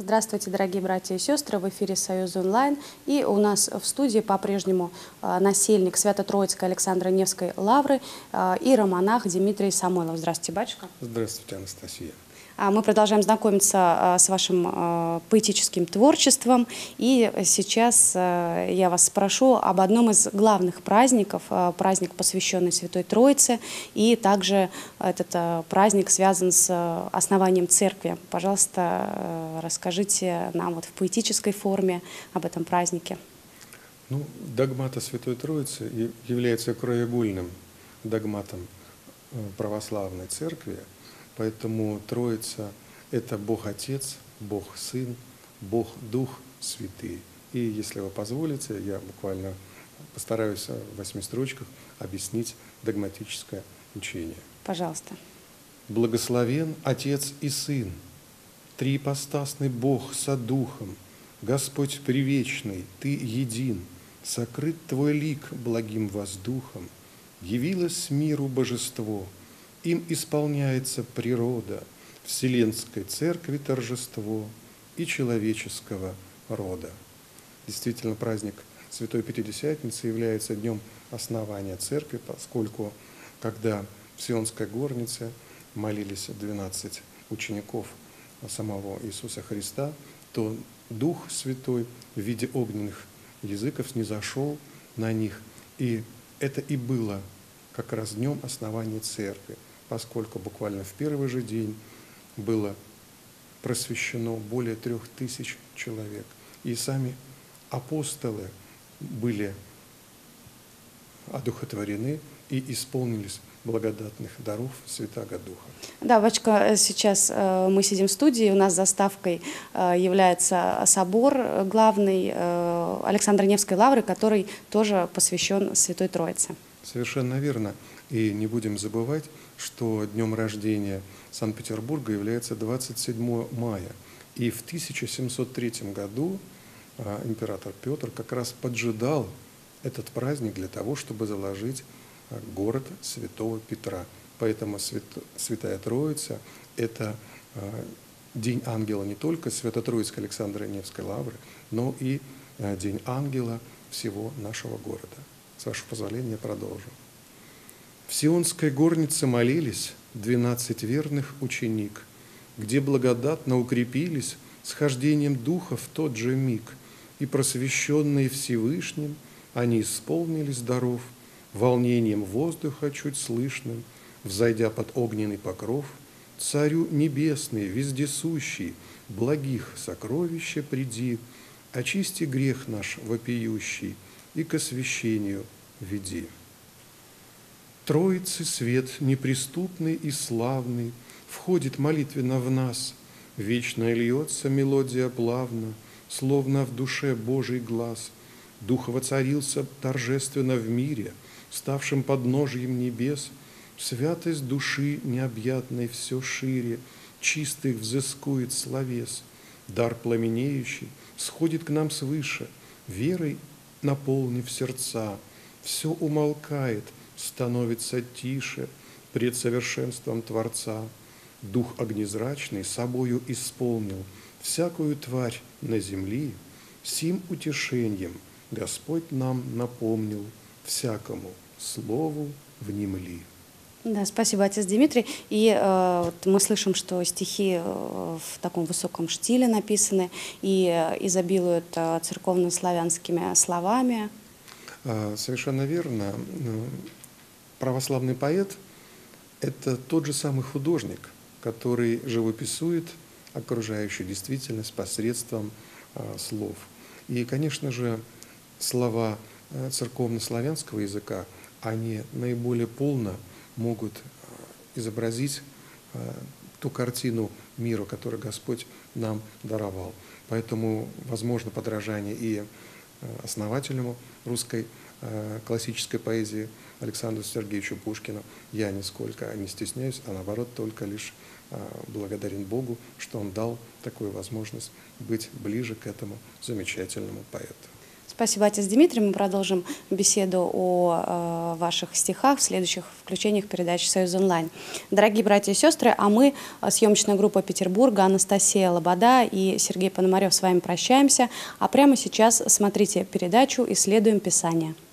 Здравствуйте, дорогие братья и сестры, в эфире «Союз онлайн». И у нас в студии по-прежнему насельник Свято-Троицкой Александро-Невской лавры, иеромонах Дмитрий Самойлов. Здравствуйте, батюшка. Здравствуйте, Анастасия. Мы продолжаем знакомиться с вашим поэтическим творчеством. И сейчас я вас спрошу об одном из главных праздников, праздник, посвященный Святой Троице. И также этот праздник связан с основанием церкви. Пожалуйста, расскажите нам вот в поэтической форме об этом празднике. Ну, догмат о Святой Троице является краеугольным догматом православной церкви. Поэтому Троица – это Бог Отец, Бог Сын, Бог Дух Святый. И если вы позволите, я буквально постараюсь в 8 строчках объяснить догматическое учение. Пожалуйста. Благословен Отец и Сын, триипостасный Бог со Духом, Господь привечный, Ты един, сокрыт Твой лик благим воздухом, явилось миру божество, им исполняется природа, Вселенской Церкви торжество и человеческого рода. Действительно, праздник Святой Пятидесятницы является днем основания Церкви, поскольку, когда в Сионской горнице молились 12 учеников самого Иисуса Христа, то Дух Святой в виде огненных языков снизошел на них, и это и было как раз днем основания Церкви, поскольку буквально в первый же день было просвещено более 3000 человек. И сами апостолы были одухотворены и исполнились благодатных даров Святаго Духа. Да, батюшка, сейчас мы сидим в студии, у нас заставкой является собор главный Александро-Невской лавры, который тоже посвящен Святой Троице. Совершенно верно. И не будем забывать, что днем рождения Санкт-Петербурга является 27 мая. И в 1703 году император Петр как раз поджидал этот праздник для того, чтобы заложить город Святого Петра. Поэтому Святая Троица – это День ангела не только Свято-Троицкой Александро-Невской лавры, но и День ангела всего нашего города. С вашего позволения продолжу. В Сионской горнице молились 12 верных ученик, где благодатно укрепились схождением духа в тот же миг, и просвещенные Всевышним, они исполнились даров, волнением воздуха чуть слышным, взойдя под огненный покров, Царю небесный, вездесущий, благих сокровища приди, очисти грех наш вопиющий и к освящению веди. Троицы свет неприступный и славный входит молитвенно в нас, вечно льется мелодия плавно, словно в душе Божий глаз. Дух воцарился торжественно в мире, ставшим подножием небес, святость души необъятной все шире, чистых взыскует словес. Дар пламенеющий сходит к нам свыше, верой наполнив сердца, все умолкает, становится тише пред совершенством Творца. Дух огнезрачный собою исполнил всякую тварь на земли, сим утешением Господь нам напомнил, всякому слову внемли. Да, спасибо, отец Дмитрий. И вот мы слышим, что стихи в таком высоком штиле написаны и изобилуют церковно-славянскими словами. Совершенно верно. Православный поэт – это тот же самый художник, который живописует окружающую действительность посредством слов. И, конечно же, слова церковно-славянского языка, они наиболее полно могут изобразить ту картину мира, которую Господь нам даровал. Поэтому возможно подражание и основателю русской классической поэзии Александру Сергеевичу Пушкину. Я нисколько не стесняюсь, а наоборот только лишь благодарен Богу, что Он дал такую возможность быть ближе к этому замечательному поэту. Спасибо, отец Дмитрий. Мы продолжим беседу о ваших стихах в следующих включениях передачи «Союз онлайн». Дорогие братья и сестры, а мы, съемочная группа Петербурга, Анастасия Лобода и Сергей Пономарев с вами прощаемся. А прямо сейчас смотрите передачу «Исследуем Писание».